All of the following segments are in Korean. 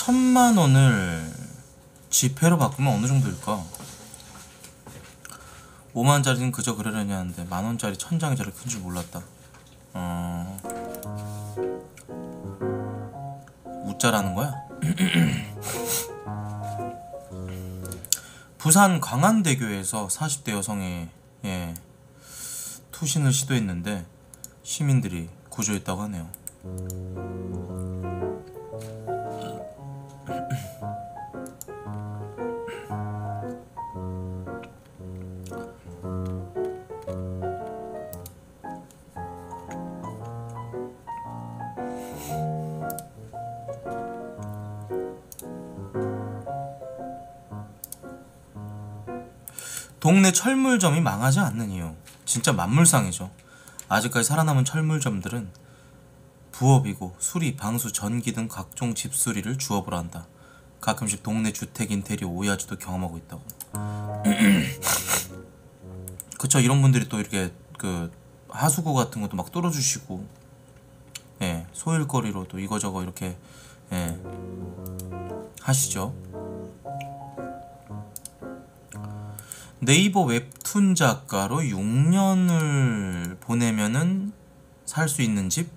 1000만원을 지폐로 바꾸면 어느 정도일까? 5만원짜리는 그저 그러려니 하는데 만원짜리 1000장이 저렇게 큰 줄 몰랐다. 웃자라는 거야? 부산 광안대교에서 40대 여성이 투신을 시도했는데 시민들이 구조했다고 하네요. 동네 철물점이 망하지 않는 이유, 진짜 만물상이죠. 아직까지 살아남은 철물점들은 부업이고 수리, 방수, 전기 등 각종 집수리를 주업으로 한다. 가끔씩 동네 주택 인테리어 오야지도 경험하고 있다고. 그쵸, 이런 분들이 또 이렇게 그 하수구 같은 것도 막 뚫어주시고, 소일거리로도 이거저거 이렇게 하시죠. 네이버 웹툰 작가로 6년을 보내면은 살 수 있는 집?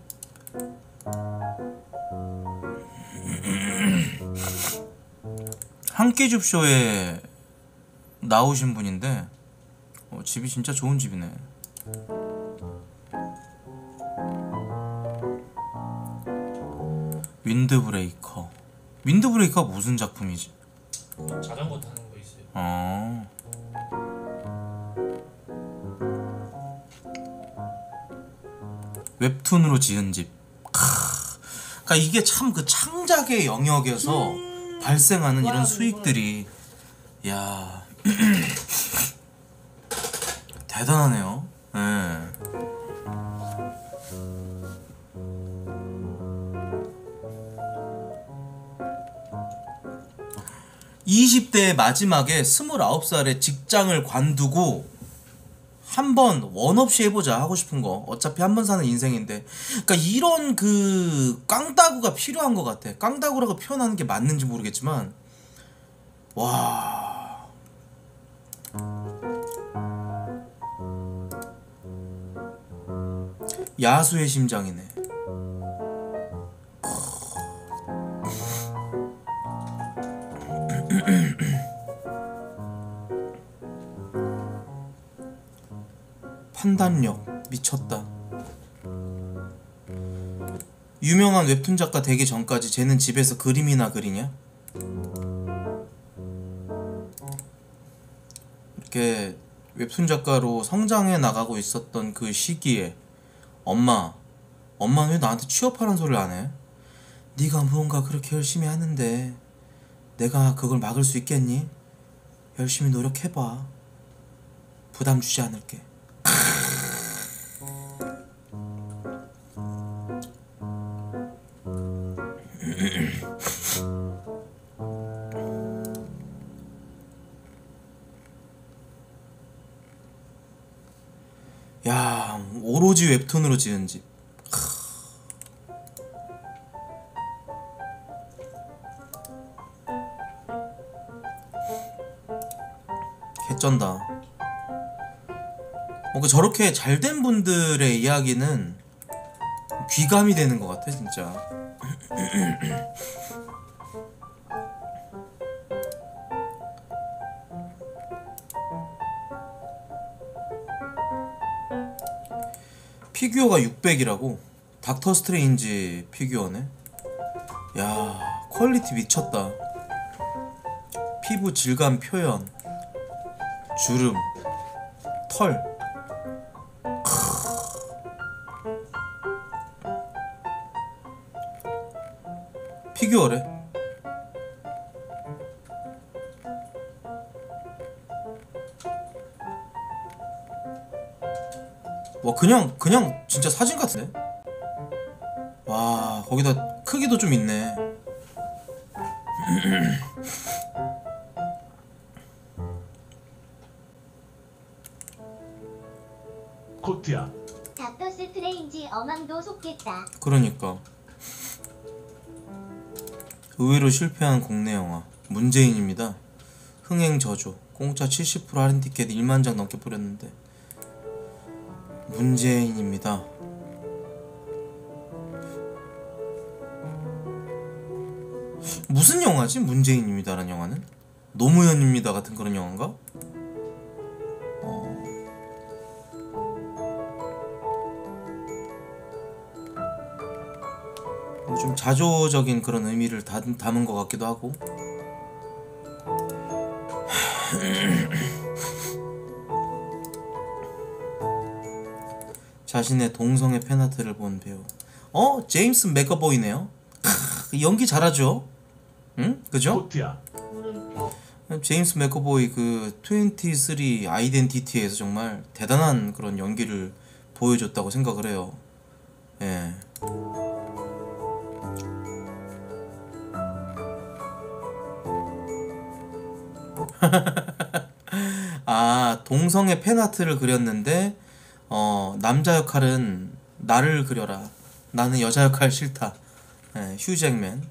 한 끼 줍쇼에 나오신 분인데 집이 진짜 좋은 집이네. 윈드브레이커. 윈드브레이커가 무슨 작품이지? 자전거 타는 거 있어요. 웹툰으로 지은 집. 그러니까 이게 참 그 창작의 영역에서 발생하는 이런 수익들이, 야 대단하네요. 20대의 마지막에 29살에 직장을 관두고 한번 원 없이 해보자, 하고 싶은 거. 어차피 한 번 사는 인생인데. 그러니까 이런 그 깡따구가 필요한 것 같아. 깡따구라고 표현하는 게 맞는지 모르겠지만, 와, 야수의 심장이네. 판단력 미쳤다. 유명한 웹툰 작가 되기 전까지 쟤는 집에서 그림이나 그리냐? 이렇게 웹툰 작가로 성장해 나가고 있었던 그 시기에 엄마는 왜 나한테 취업하라는 소리를 안 해? 네가 무언가 그렇게 열심히 하는데 내가 그걸 막을 수 있겠니? 열심히 노력해봐. 부담 주지 않을게. 야, 오로지 웹툰으로 지은 집. 개쩐다. 뭔가 저렇게 잘된 분들의 이야기는 귀감이 되는 것 같아, 진짜. 피규어가 600이라고? 닥터 스트레인지 피규어네? 야, 퀄리티 미쳤다. 피부 질감 표현, 주름, 털. 피규어래. 와, 그냥 진짜 사진 같은데? 와, 거기다 크기도 좀 있네. 코트야. 닥터 스트레인지 어망도 속겠다. 그러니까 의외로 실패한 국내 영화 문재인입니다. 흥행 저조. 공짜 70% 할인 티켓 1만 장 넘게 뿌렸는데. 문재인입니다. 무슨 영화지? 문재인입니다라는 영화는? 노무현입니다 같은 그런 영화인가? 좀 자조적인 그런 의미를 담은 것 같기도 하고. 자신의 동성애 팬아트를 본 배우. 제임스 맥어보이네요. 연기 잘하죠? 응? 그죠? 코트야. 제임스 맥어보이 그 23 아이덴티티에서 정말 대단한 그런 연기를 보여줬다고 생각을 해요. 예. 아, 동성애 팬아트를 그렸는데 남자 역할은 나를 그려라. 나는 여자 역할 싫다. 예, 휴 잭맨.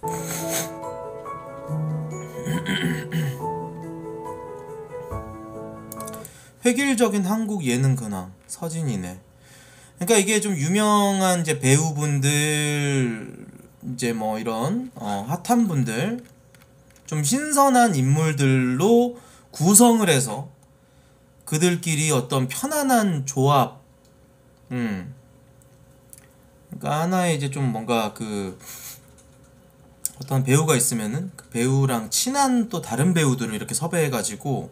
획일적인 한국 예능 근황 서진이네. 그러니까 이게 좀 유명한 이제 배우분들 이제 뭐 이런 핫한 분들 좀 신선한 인물들로 구성을 해서 그들끼리 어떤 편안한 조합, 그러니까 하나의 이제 좀 뭔가 그 어떤 배우가 있으면은 그 배우랑 친한 또 다른 배우들을 이렇게 섭외해가지고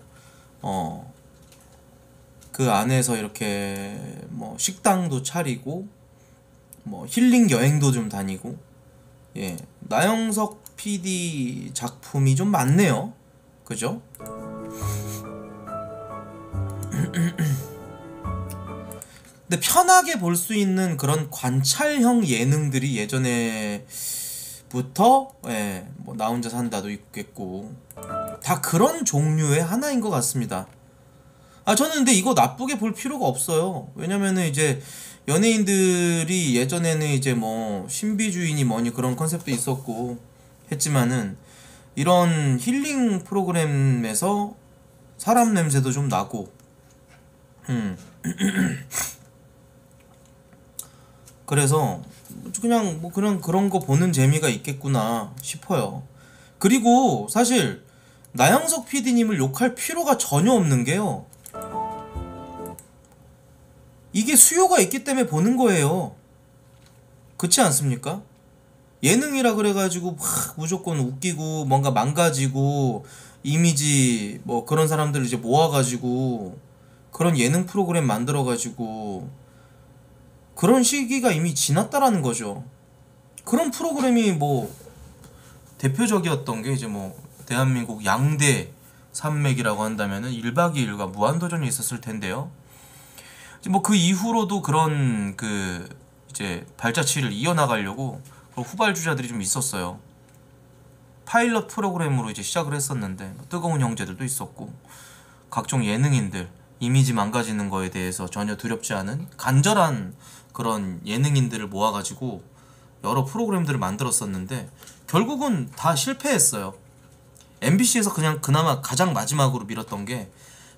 그 안에서 이렇게 뭐 식당도 차리고 뭐 힐링 여행도 좀 다니고. 예, 나영석 PD 작품이 좀 많네요. 그죠? 근데 편하게 볼 수 있는 그런 관찰형 예능들이 예전에부터 뭐 나 혼자 산다도 있겠고 다 그런 종류의 하나인 것 같습니다. 저는 근데 이거 나쁘게 볼 필요가 없어요. 왜냐면은 이제 연예인들이 예전에는 이제 뭐 신비주의니 뭐니 그런 컨셉도 있었고 했지만은 이런 힐링 프로그램에서 사람 냄새도 좀 나고 그래서 그냥 뭐 그런 거 보는 재미가 있겠구나 싶어요. 그리고 사실 나영석 PD님을 욕할 필요가 전혀 없는 게요, 이게 수요가 있기 때문에 보는 거예요. 그렇지 않습니까? 예능이라 그래가지고 막 무조건 웃기고 뭔가 망가지고 이미지 뭐 그런 사람들을 이제 모아가지고 그런 예능 프로그램 만들어가지고 그런 시기가 이미 지났다라는 거죠. 그런 프로그램이 뭐 대표적이었던 게 이제 뭐 대한민국 양대 산맥이라고 한다면은 1박 2일과 무한도전이 있었을 텐데요. 뭐 그 이후로도 그런 그 이제 발자취를 이어나가려고 후발주자들이 좀 있었어요. 파일럿 프로그램으로 이제 시작을 했었는데 뜨거운 형제들도 있었고 각종 예능인들 이미지 망가지는 거에 대해서 전혀 두렵지 않은 간절한 그런 예능인들을 모아가지고 여러 프로그램들을 만들었었는데 결국은 다 실패했어요. MBC에서 그냥 그나마 가장 마지막으로 밀었던 게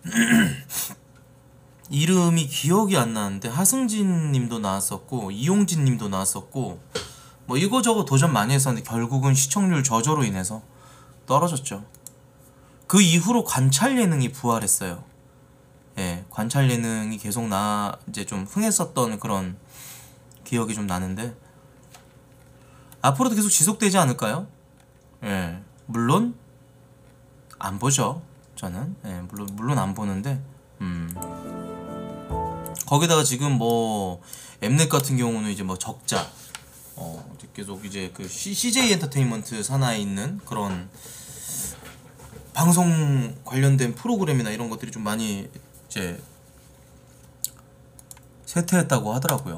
이름이 기억이 안 나는데 하승진 님도 나왔었고 이용진 님도 나왔었고 뭐 이거저거 도전 많이 했었는데 결국은 시청률 저조로 인해서 떨어졌죠. 그 이후로 관찰 예능이 부활했어요. 예, 관찰 예능이 계속 이제 좀 흥했었던 그런 기억이 좀 나는데 앞으로도 계속 지속되지 않을까요? 예, 물론 안 보죠. 저는 물론 안 보는데 거기다가 지금 뭐 엠넷 같은 경우는 이제 뭐 적자 이제 계속 이제 그 CJ 엔터테인먼트 산하에 있는 그런 방송 관련된 프로그램이나 이런 것들이 좀 많이 이제 쇠퇴했다고 하더라고요.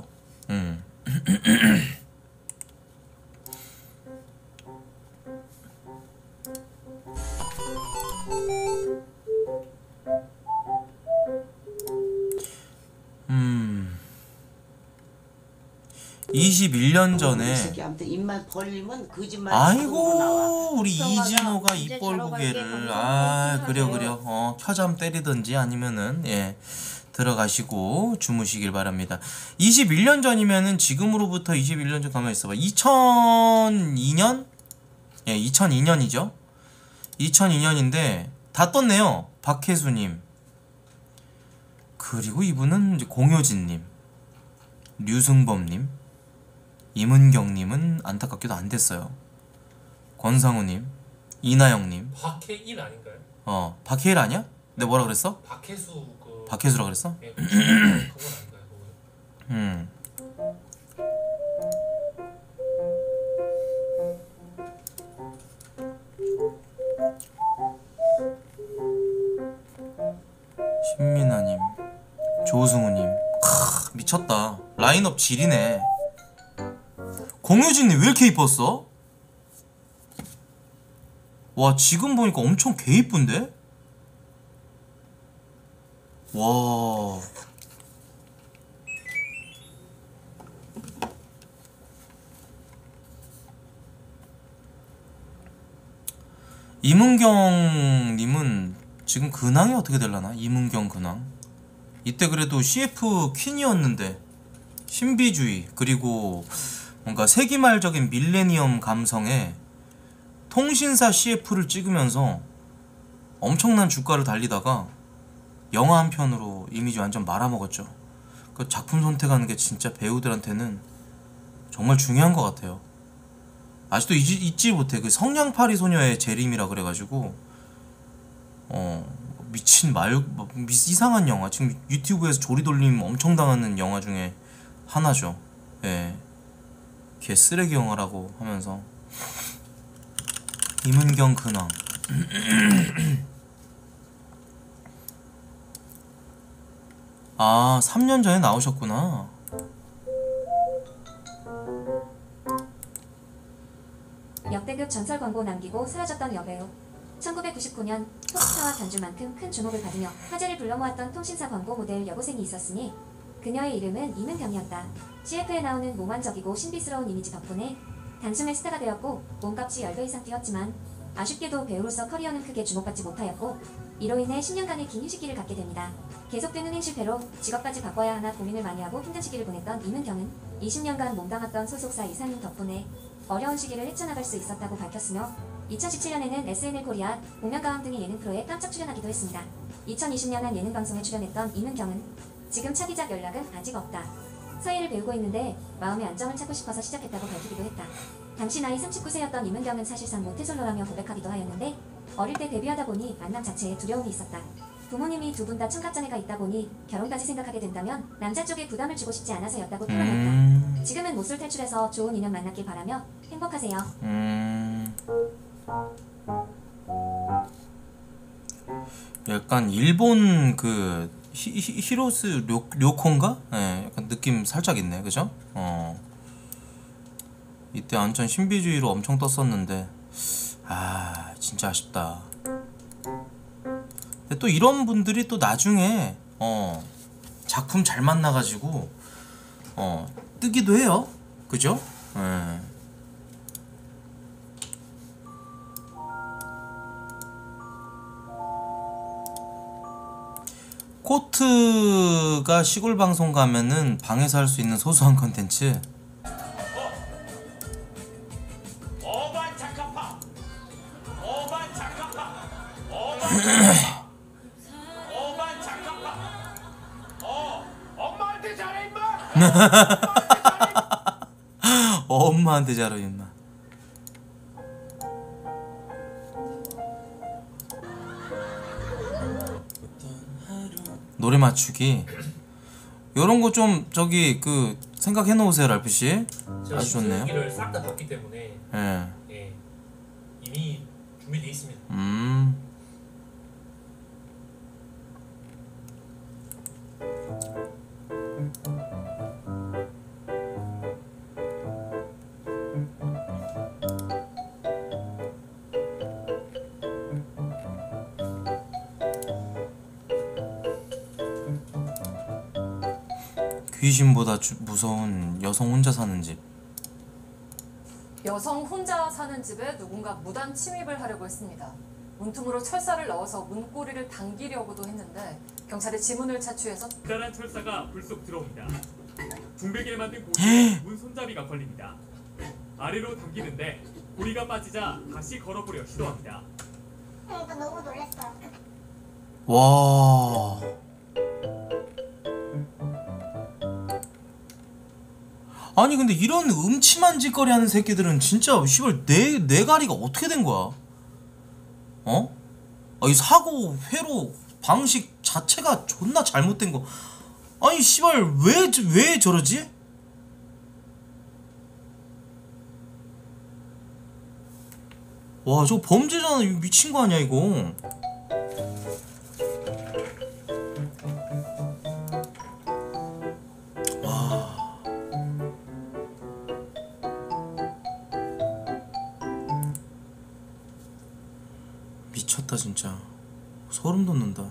21년 이 전에. 새끼 아무튼 입만 벌리면 거짓말 자동으로 나와. 아이고 우리 수성아가 이진호가 이제 입벌 자러 갈게. 고개를 방송 그려 끊으세요. 켜잠 때리든지 아니면은 들어가시고 주무시길 바랍니다. 21년 전이면은 지금으로부터 21년 전 가만히 있어봐. 2002년? 2002년이죠. 2002년인데 다 떴네요. 박혜수님, 그리고 이분은 이제 공효진님, 류승범님, 임은경님은 안타깝게도 안 됐어요. 권상우님, 이나영님. 박해일 아닌가요? 박해일 아니야? 내가 뭐라 그랬어? 박해수 박해수라 그랬어? 예, 그건 아닌가요? 그건? 신민아님, 조승우님. 미쳤다. 라인업 지리네. 공효진님 왜 이렇게 이뻤어? 와, 지금 보니까 엄청 개 이쁜데? 와. 이문경님은 지금 근황이 어떻게 될라나? 이문경 근황. 이때 그래도 CF 퀸이었는데 신비주의 그리고 뭔가 세기말적인 밀레니엄 감성에 통신사 CF를 찍으면서 엄청난 주가를 달리다가 영화 한 편으로 이미지 완전 말아먹었죠. 그 작품 선택하는 게 진짜 배우들한테는 정말 중요한 것 같아요. 아직도 잊지 못해. 그 성냥팔이 소녀의 재림이라 그래가지고 미친 이상한 영화. 지금 유튜브에서 조리돌림 엄청 당하는 영화 중에 하나죠. 예, 개 쓰레기 영화라고 하면서. 임은경 근황. 3년 전에 나오셨구나. 역대급 전설 광고 남기고 사라졌던 여배우. 1999년 톱스타와 단주만큼 큰 주목을 받으며 화제를 불러모았던 통신사 광고 모델 여고생이 있었으니 그녀의 이름은 임은경이었다. CF에 나오는 몽환적이고 신비스러운 이미지 덕분에 단숨에 스타가 되었고 몸값이 10배 이상 뛰었지만 아쉽게도 배우로서 커리어는 크게 주목받지 못하였고 이로 인해 10년간의 긴 휴식기를 갖게 됩니다. 계속된 흥행 실패로 직업까지 바꿔야 하나 고민을 많이 하고 힘든 시기를 보냈던 임은경은 20년간 몸담았던 소속사 이사님 덕분에 어려운 시기를 헤쳐나갈 수 있었다고 밝혔으며 2017년에는 SNL 코리아, 복면가왕 등의 예능 프로에 깜짝 출연하기도 했습니다. 2020년 한 예능 방송에 출연했던 임은경은 지금 차기작 연락은 아직 없다. 서예를 배우고 있는데 마음의 안정을 찾고 싶어서 시작했다고 밝히기도 했다. 당시 나이 39세였던 임은경은 사실상 모태솔로라며 고백하기도 하였는데 어릴 때 데뷔하다 보니 만남 자체에 두려움이 있었다. 부모님이 두 분 다 청각장애가 있다 보니 결혼까지 생각하게 된다면 남자 쪽에 부담을 주고 싶지 않아서였다고 표현했다. 지금은 못쏠 탈출해서 좋은 인연 만났길 바라며 행복하세요. 약간 일본 그 히로스 료콘가? 예, 약간 느낌 살짝 있네, 그죠? 이때 완전 신비주의로 엄청 떴었는데 진짜 아쉽다. 근데 또 이런 분들이 또 나중에 작품 잘 만나가지고 뜨기도 해요, 그죠? 예. 코트가 시골 방송 가면은 방에서 할 수 있는 소소한 컨텐츠. 어반 착하파 어반 착하파 어반 착하파 엄마한테 잘해 임마 엄마한테 잘해 임마. 노래 맞추기 요런 거 좀 저기 그 생각해 놓으세요, 랄프 씨. 제가 아주 좋네요. 시술기를 싹 다 봤기 때문에 예. 예, 이미 준비되어 있습니다. 귀신보다 무서운 여성 혼자 사는 집. 여성 혼자 사는 집에 누군가 무단 침입을 하려고 했습니다. 문틈으로 철사를 넣어서 문고리를 당기려고도 했는데 경찰이 지문을 차취해서 기다란 철사가 불쑥 들어옵니다. 둥글게 만든 고리에 문 손잡이가 걸립니다. 아래로 당기는데 고리가 빠지자 다시 걸어보려 시도합니다. 그러니까 너무 놀랐어요. 와. 아니 근데 이런 음침한 짓거리 하는 새끼들은 진짜 씨발 내 가리가 어떻게 된 거야? 어? 아, 이 사고 회로 방식 자체가 존나 잘못된 거. 아니 씨발 왜 저러지? 와, 저거 범죄잖아. 이거 미친 거 아니야 이거? 미쳤다 진짜. 소름 돋는다.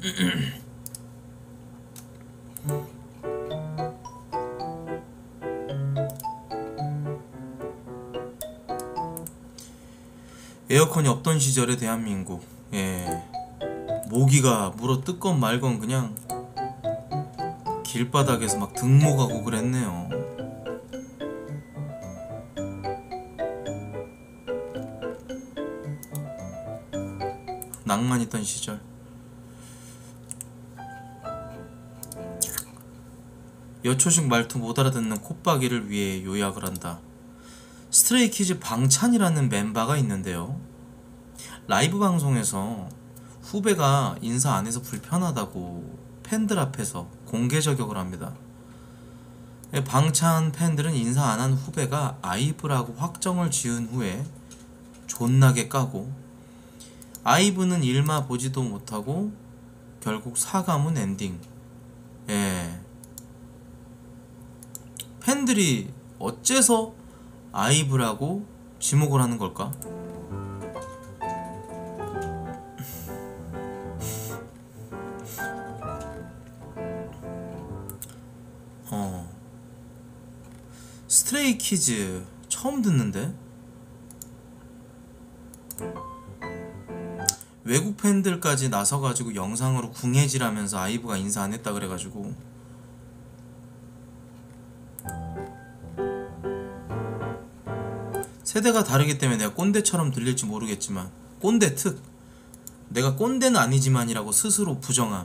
에어컨이 없던 시절의 대한민국. 예. 모기가 물어 뜯건 말건 그냥 길바닥에서 막 등목하고 그랬네요. 낭만 있던 시절. 여초식 말투 못 알아듣는 콧박이를 위해 요약을 한다. 스트레이키즈 방찬이라는 멤버가 있는데요. 라이브 방송에서 후배가 인사 안 해서 불편하다고 팬들 앞에서 공개 저격을 합니다. 방찬 팬들은 인사 안 한 후배가 아이브라고 확정을 지은 후에 존나게 까고, 아이브는 일마 보지도 못하고 결국 사과문 엔딩. 예. 팬들이 어째서 아이브라고 지목을 하는 걸까? 스트레이키즈 처음 듣는데? 외국 팬들까지 나서가지고 영상으로 궁해질하면서 아이브가 인사 안 했다 그래가지고. 세대가 다르기 때문에 내가 꼰대처럼 들릴지 모르겠지만, 꼰대 특. 내가 꼰대는 아니지만이라고 스스로 부정함.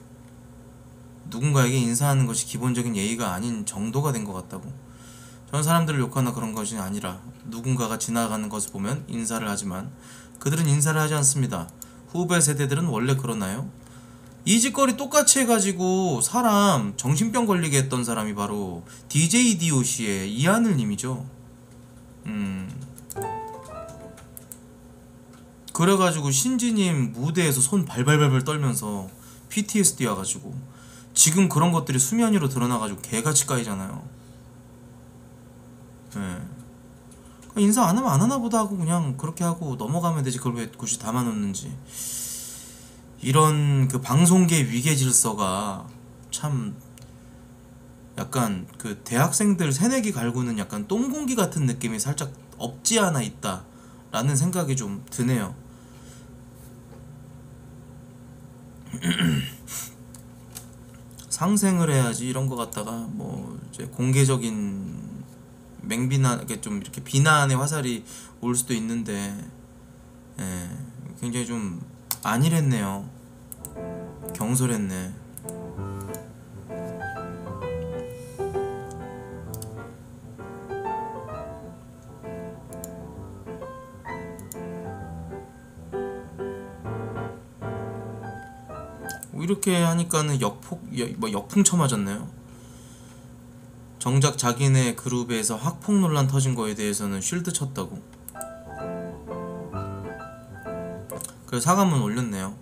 누군가에게 인사하는 것이 기본적인 예의가 아닌 정도가 된 것 같다고. 저는 사람들을 욕하나 그런 것이 아니라 누군가가 지나가는 것을 보면 인사를 하지만 그들은 인사를 하지 않습니다. 후배 세대들은 원래 그러나요? 이 짓거리 똑같이 해가지고 사람 정신병 걸리게 했던 사람이 바로 DJ DOC의 이하늘님이죠. 그래가지고 신지님 무대에서 손 발발발발 떨면서 PTSD 와가지고 지금 그런 것들이 수면 위로 드러나가지고 개같이 까이잖아요. 네. 인사 안 하면 안 하나 보다 하고 그냥 그렇게 하고 넘어가면 되지. 그걸 왜 굳이 담아놓는지. 이런 그 방송계 위계 질서가 참 약간 그 대학생들 새내기 갈구는 약간 똥공기 같은 느낌이 살짝 없지 않아 있다 라는 생각이 좀 드네요. 상생을 해야지 이런 거 갖다가 뭐 이제 공개적인 맹비난, 이렇게 좀 이렇게 비난의 화살이 올 수도 있는데, 예, 굉장히 좀 안일했네요. 경솔했네. 이렇게 하니까는 역풍 쳐맞았네요. 정작 자기네 그룹에서 학폭 논란 터진 거에 대해서는 쉴드 쳤다고. 그래서 사과문 올렸네요.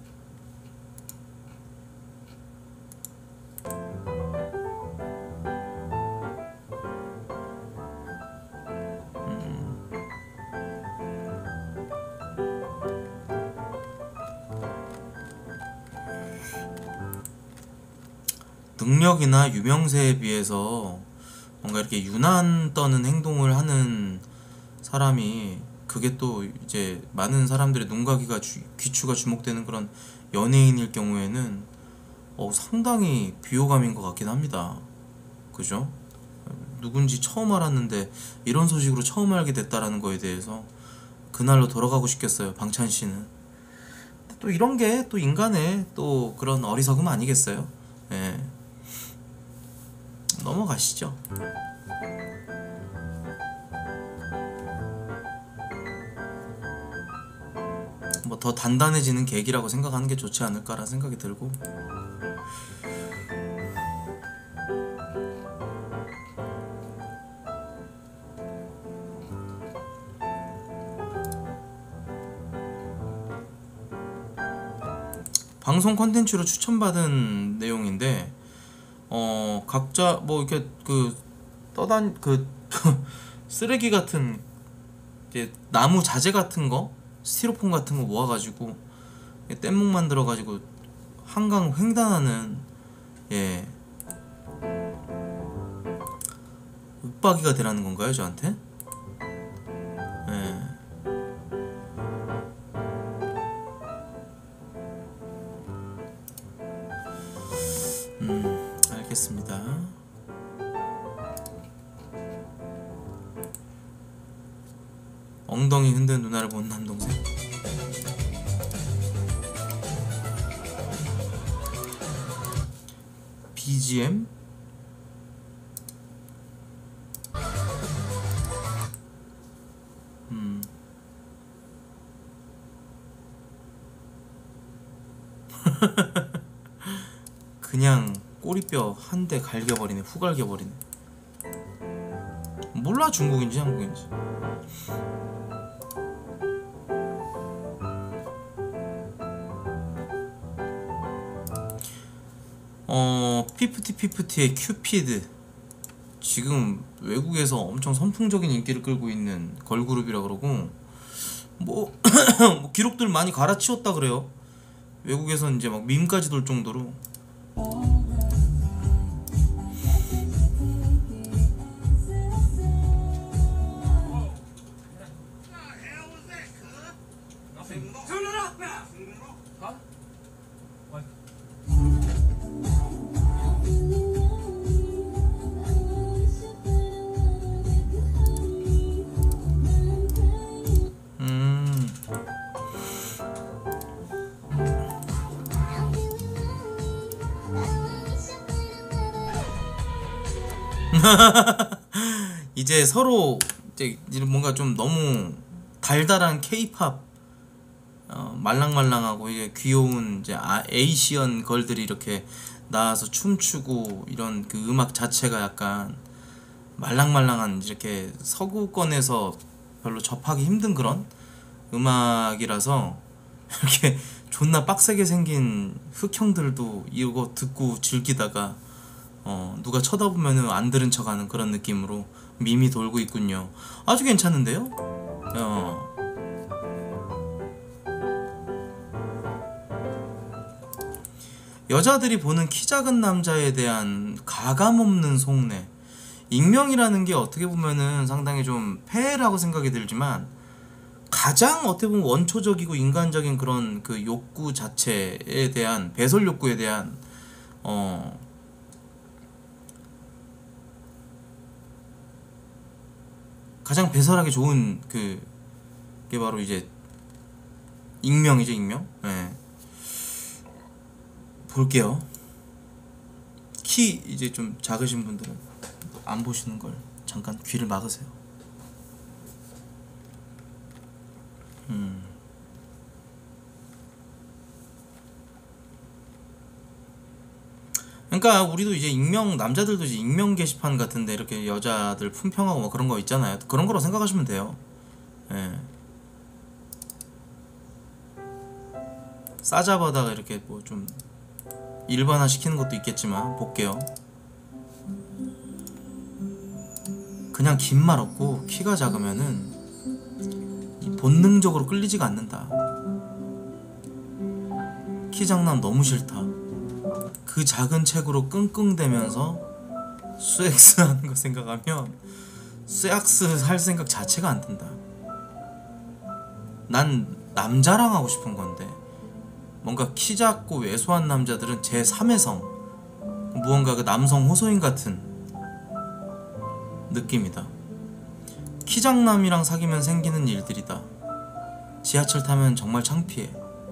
능력이나 유명세에 비해서 뭔가 이렇게 유난 떠는 행동을 하는 사람이, 그게 또 이제 많은 사람들의 눈과 귀추가 주목되는 그런 연예인일 경우에는 상당히 비호감인 것 같긴 합니다. 그죠? 누군지 처음 알았는데 이런 소식으로 처음 알게 됐다라는 거에 대해서 그날로 돌아가고 싶겠어요, 방찬 씨는. 또 이런 게 또 인간의 또 그런 어리석음 아니겠어요? 예. 넘어가시죠. 뭐 더 단단해지는 계기라고 생각하는 게 좋지 않을까라는 생각이 들고. 방송 컨텐츠로 추천받은 내용인데 각자 뭐 이렇게 쓰레기 같은 이제 나무 자재 같은 거, 스티로폼 같은 거 모아가지고 뗏목 만들어가지고 한강 횡단하는 윽박이가 되라는 건가요, 저한테? 예. 알겠습니다. 엉덩이 흔든 누나를 본 남동생. BGM? 그냥 꼬리뼈 한 대 갈겨버리네. 후 갈겨버리네. 몰라 중국인지 한국인지. 피프티의 큐피드, 지금 외국에서 엄청 선풍적인 인기를 끌고 있는 걸그룹이라 그러고, 뭐 기록들 많이 갈아치웠다 그래요. 외국에서 이제 막 밈까지 돌 정도로. 이제 서로 이제 뭔가 좀 너무 달달한 K-팝, 말랑말랑하고 이게 귀여운 이제 에이시언 걸들이 이렇게 나와서 춤추고 이런 그 음악 자체가 약간 말랑말랑한, 이렇게 서구권에서 별로 접하기 힘든 그런 음악이라서 이렇게 존나 빡세게 생긴 흑형들도 이거 듣고 즐기다가 누가 쳐다보면은 안 들은 척하는 그런 느낌으로 밈이 돌고 있군요. 아주 괜찮은데요? 여자들이 보는 키 작은 남자에 대한 가감없는 속내. 익명이라는 게 어떻게 보면은 상당히 좀 폐해라고 생각이 들지만, 가장 어떻게 보면 원초적이고 인간적인 그런 그 욕구 자체에 대한, 배설 욕구에 대한 가장 배설하기 좋은 그게 바로 이제 익명이죠, 익명. 네. 볼게요. 키 이제 좀 작으신 분들은 안 보시는 걸 잠깐 귀를 막으세요. 그러니까 우리도 이제 익명, 남자들도 이제 익명 게시판 같은데 이렇게 여자들 품평하고 뭐 그런 거 있잖아요. 그런 거로 생각하시면 돼요. 예. 싸잡아다가 이렇게 뭐 좀 일반화 시키는 것도 있겠지만 볼게요. 그냥 긴 말 없고 키가 작으면은 본능적으로 끌리지가 않는다. 키 장난 너무 싫다. 그 작은 책으로 끙끙대면서 스웩스 하는 거 생각하면 스웩스 할 생각 자체가 안 든다. 난 남자랑 하고 싶은 건데 뭔가 키 작고 왜소한 남자들은 제3의 성, 무언가 그 남성 호소인 같은 느낌이다. 키장남이랑 사귀면 생기는 일들이다. 지하철 타면 정말 창피해.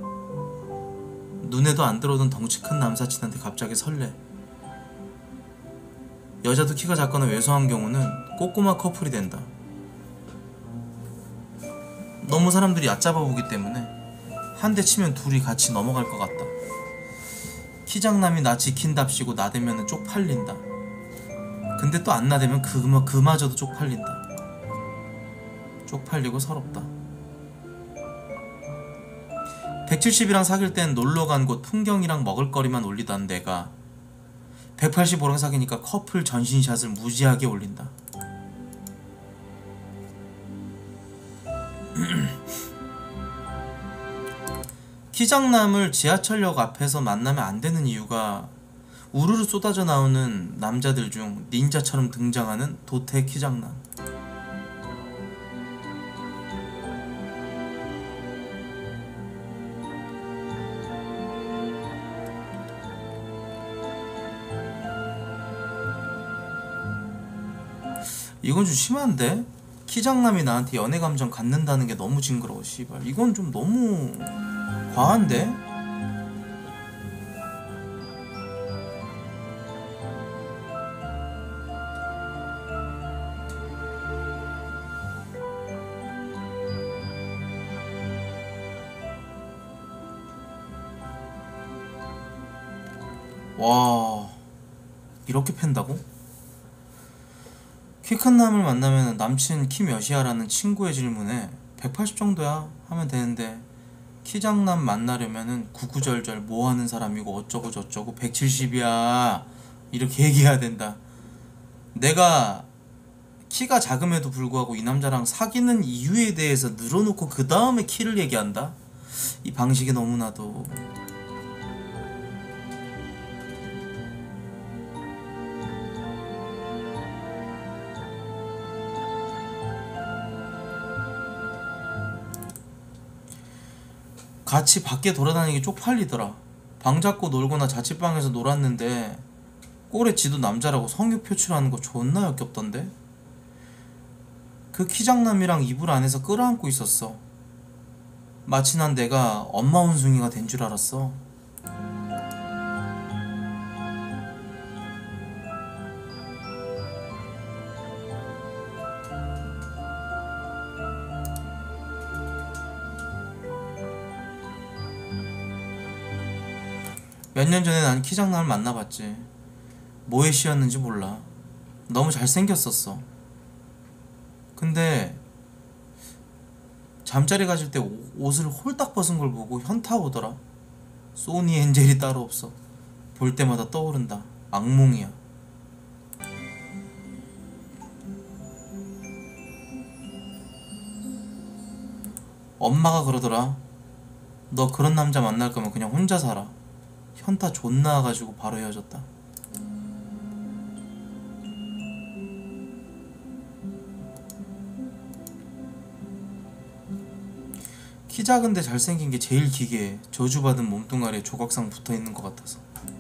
눈에도 안 들어오던 덩치 큰 남사친한테 갑자기 설레. 여자도 키가 작거나 왜소한 경우는 꼬꼬마 커플이 된다. 너무 사람들이 얕잡아 보기 때문에 한 대 치면 둘이 같이 넘어갈 것 같다. 키장남이 나 지킨답시고 나대면 쪽팔린다. 근데 또 안 나대면 그마저도 쪽팔린다. 쪽팔리고 서럽다. 170이랑 사귈 땐 놀러간 곳 풍경이랑 먹을거리만 올리던 내가 185랑 사귀니까 커플 전신샷을 무지하게 올린다. 키장남을 지하철역 앞에서 만나면 안 되는 이유가 우르르 쏟아져 나오는 남자들 중 닌자처럼 등장하는 도태 키장남. 이건 좀 심한데? 키장남이 나한테 연애 감정 갖는다는 게 너무 징그러워. 씨발 이건 좀 너무 과한데? 와, 이렇게 팬다고? 키 큰 남을 만나면 남친 키 몇이야? 라는 친구의 질문에 180 정도야 하면 되는데 키장남 만나려면은 구구절절 뭐하는 사람이고 어쩌고 저쩌고 170이야 이렇게 얘기해야 된다. 내가 키가 작음에도 불구하고 이 남자랑 사귀는 이유에 대해서 늘어놓고 그 다음에 키를 얘기한다? 이 방식이 너무나도 같이 밖에 돌아다니기 쪽팔리더라. 방 잡고 놀거나 자취방에서 놀았는데 꼴에 지도 남자라고 성욕 표출하는 거 존나 역겹던데? 그 키장남이랑 이불 안에서 끌어안고 있었어. 마치 난 내가 엄마 원숭이가 된 줄 알았어. 몇 년 전에 난 키장남을 만나봤지. 뭐에 씌였는지 몰라. 너무 잘생겼었어. 근데 잠자리 가질 때 옷을 홀딱 벗은 걸 보고 현타 오더라. 소니 엔젤이 따로 없어. 볼 때마다 떠오른다. 악몽이야. 엄마가 그러더라. 너 그런 남자 만날 거면 그냥 혼자 살아. 현타 존나 와가지고 바로 헤어졌다. 키 작은데 잘생긴 게 제일 기괴해. 저주받은 몸뚱아리에 조각상 붙어있는 것 같아서.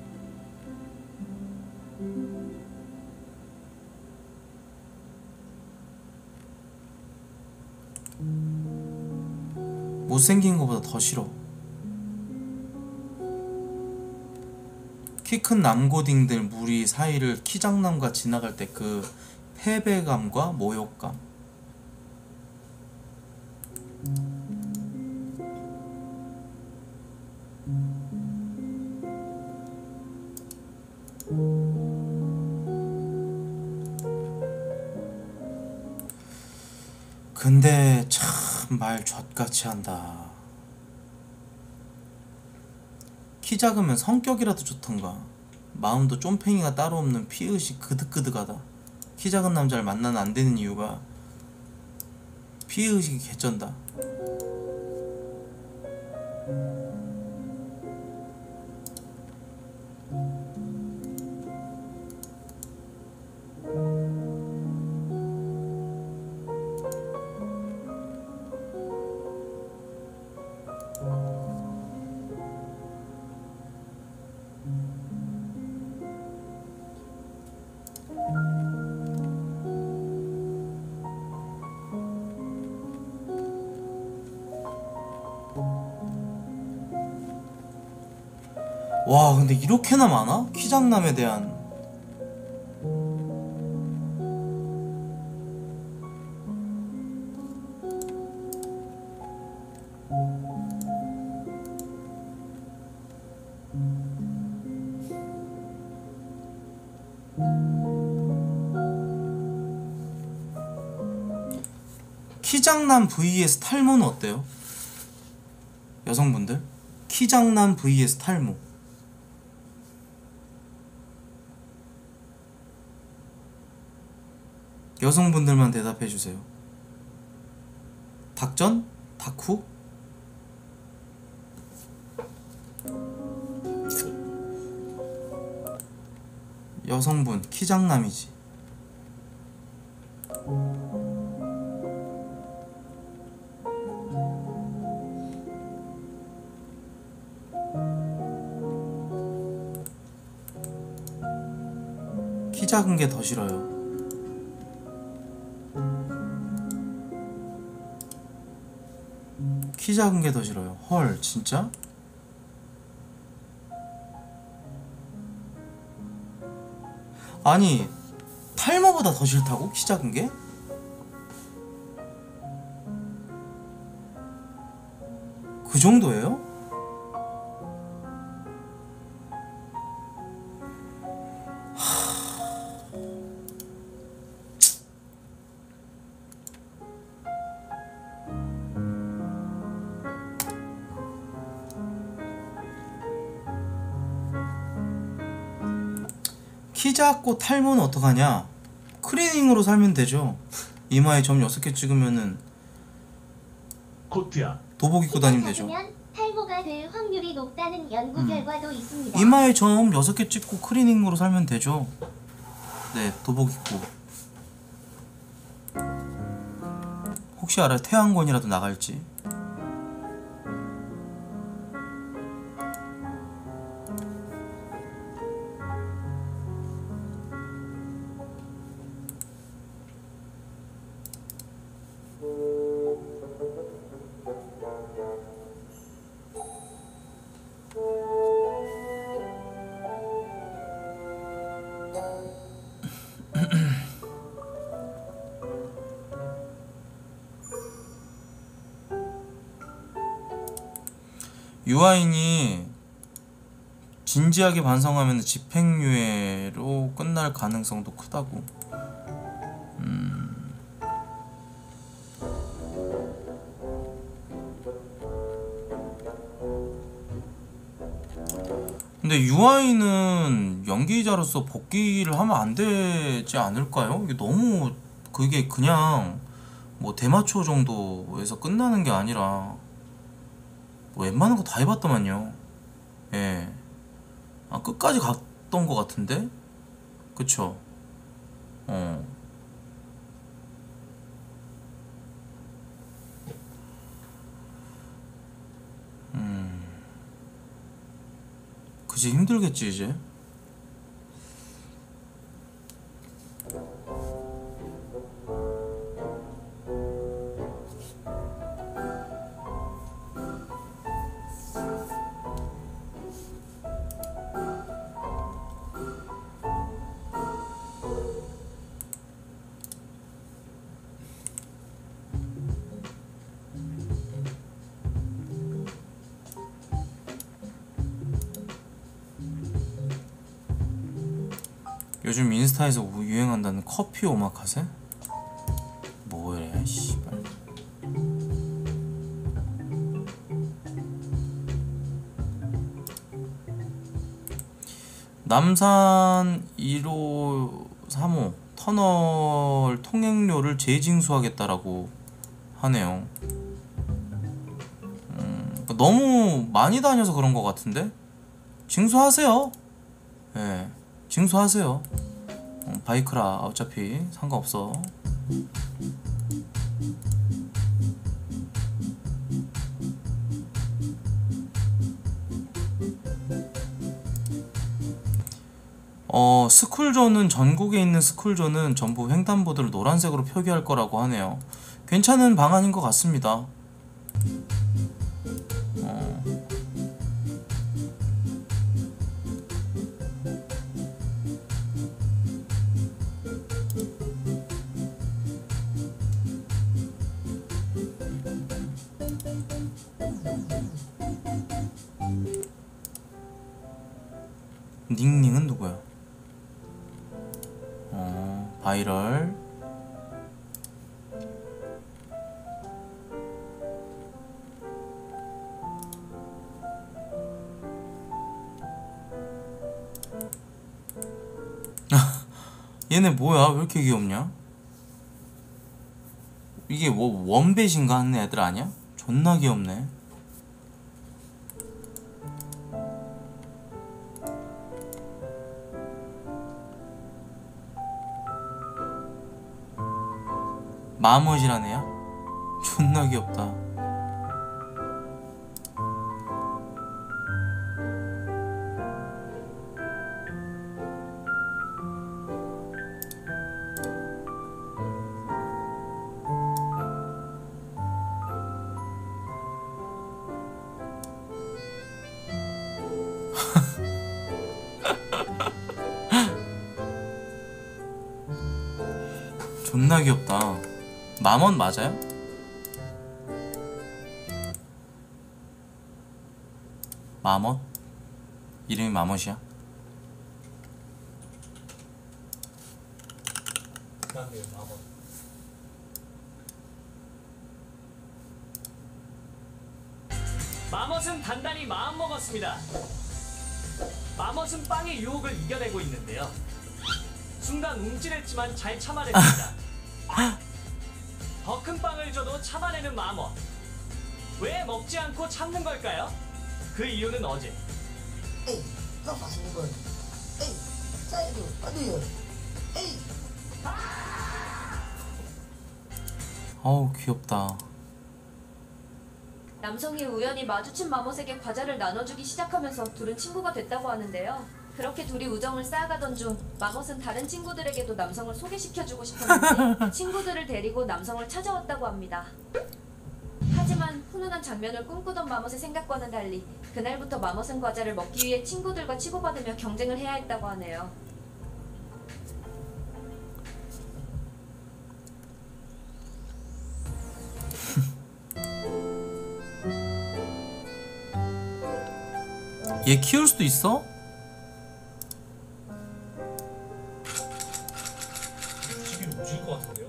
못생긴 것보다 더 싫어. 키 큰 남고딩들 무리 사이를 키장남과 지나갈 때 그 패배감과 모욕감. 근데 참 말 젖같이 한다. 키 작으면 성격이라도 좋던가. 마음도 쫌팽이가 따로 없는 피의식 그득그득하다. 키 작은 남자를 만나면 안 되는 이유가 피의식이 개쩐다. 와 근데 이렇게나 많아? 키장남에 대한. 키장남 vs 탈모는 어때요? 여성분들? 키장남 vs 탈모. 여성분들만 대답해주세요. 닭전? 닭후? 여성분 키장남이지. 키 작은 게 더 싫어요. 키 작은 게 더 싫어요. 헐 진짜? 아니 탈모보다 더 싫다고? 키 작은 게? 그 정도예요? 키 작고 탈모는 어떡하냐? 클리닝으로 살면 되죠. 이마에 점 6개 찍으면은 코트야. 도복 입고 다니면 되죠. 작으면 탈모가 될 확률이 높다는 연구 결과도 있습니다. 이마에 점 6개 찍고 클리닝으로 살면 되죠. 네, 도복 입고. 혹시 알아요? 태양권이라도 나갈지. 유아인이 진지하게 반성하면 집행유예로 끝날 가능성도 크다고. 근데 유아인은 연기자로서 복귀를 하면 안 되지 않을까요? 이게 너무 그게 그냥 뭐 대마초 정도에서 끝나는 게 아니라 뭐 웬만한 거 다 해봤더만요. 예. 아, 끝까지 갔던 거 같은데? 그쵸? 그지 힘들겠지 이제. 요즘 인스타에서 유행한다는 커피 오마카세? 뭐래 씨발. 남산 1호 3호 터널 통행료를 재징수하겠다라고 하네요. 너무 많이 다녀서 그런 것 같은데? 징수하세요. 예, 징수하세요. 바이크라 어차피 상관없어. 스쿨존은 전국에 있는 스쿨존은 전부 횡단보도를 노란색으로 표기할 거라고 하네요. 괜찮은 방안인 것 같습니다. 닝닝은 누구야? 바이럴. 얘네 뭐야? 왜 이렇게 귀엽냐? 이게 뭐 원뱃인가 하는 애들 아니야? 존나 귀엽네. 마멋이란 애야? 존나 귀엽다. 존나 귀엽다. 마멋 맞아요? 마멋? 이름이 마멋이야? 맞네요. 마법. 마멋은 단단히 마음먹었습니다. 마멋은 빵의 유혹을 이겨내고 있는데요. 순간 움찔했지만 잘 참아냈습니다. 더 큰 빵을 줘도 참아내는 마멋. 왜 먹지 않고 참는 걸까요? 그 이유는 어제 에이, 더 맛있는 걸. 에이, 사이드 어디요? 에이. 어우 귀엽다. 남성이 우연히 마주친 마멋에게 과자를 나눠주기 시작하면서 둘은 친구가 됐다고 하는데요. 그렇게 둘이 우정을 쌓아가던 중 마멋은 다른 친구들에게도 남성을 소개시켜주고 싶었는데 친구들을 데리고 남성을 찾아왔다고 합니다. 하지만 훈훈한 장면을 꿈꾸던 마멋의 생각과는 달리 그날부터 마멋은 과자를 먹기 위해 친구들과 치고받으며 경쟁을 해야 했다고 하네요. 얘 키울 수도 있어? 집이 오질 것 같은데요?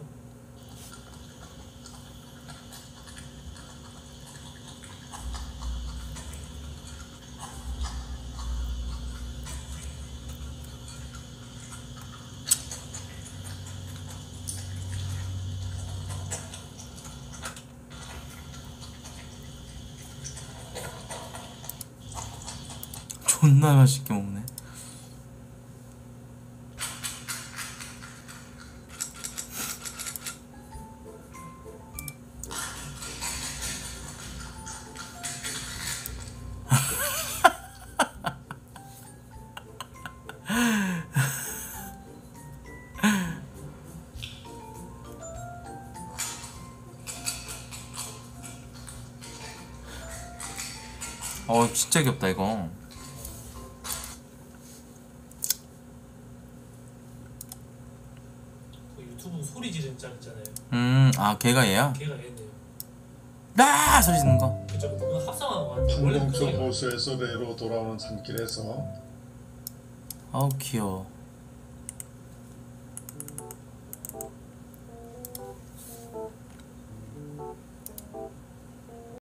존나 맛있게 먹네. 진짜 귀엽다 이거. 그 유튜브 소리 지르는 짤 있잖아요. 아 걔가 얘야? 걔가 얘네요. 나 소리 지르는 거. 그죠? 그거 합성한 거 같아요. 원래 항공성 그게 호수에서 레로 돌아오는 산길에서 아우 귀여워.